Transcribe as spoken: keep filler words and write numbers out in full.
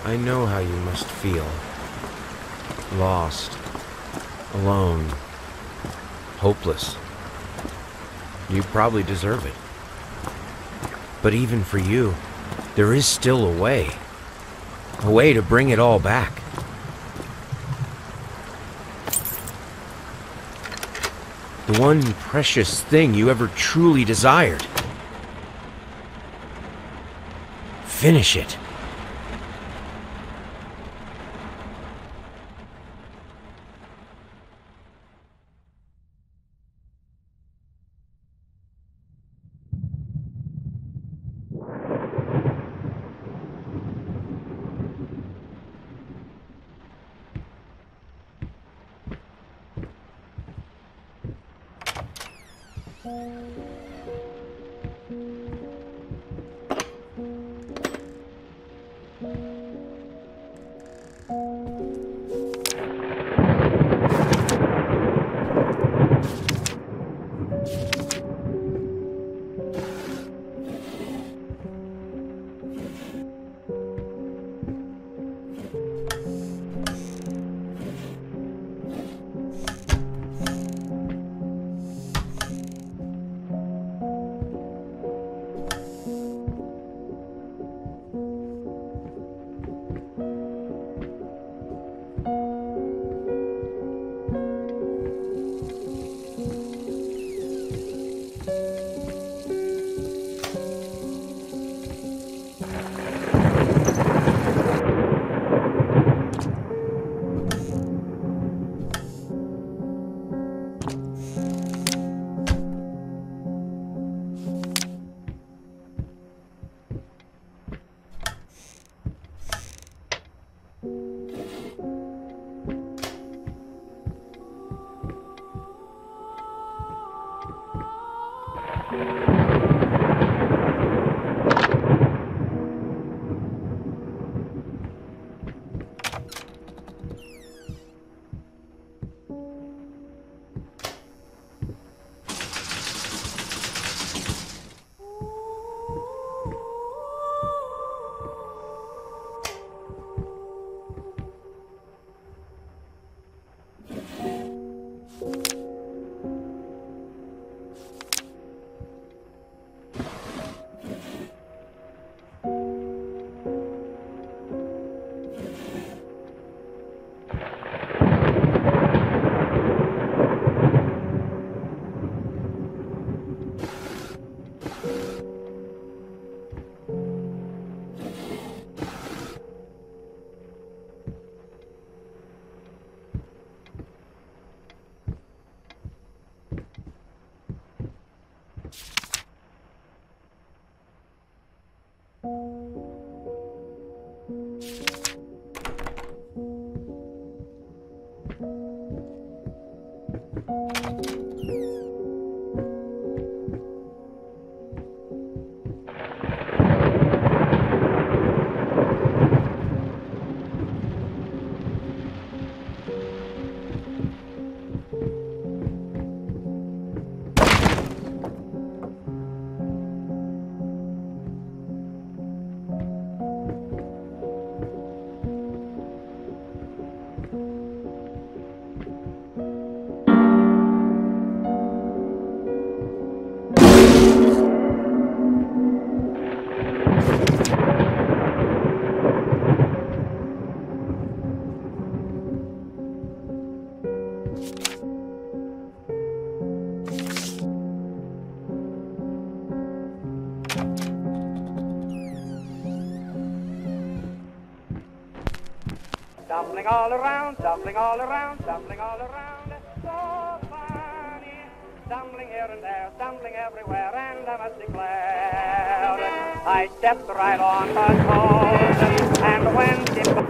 I know how you must feel. Lost. Alone. Hopeless. You probably deserve it. But even for you, there is still a way. A way to bring it all back. The one precious thing you ever truly desired. Finish it. Stumbling all around, stumbling all around, stumbling all around. So funny. Stumbling here and there, stumbling everywhere, and I must declare I stepped right on her toes, and when it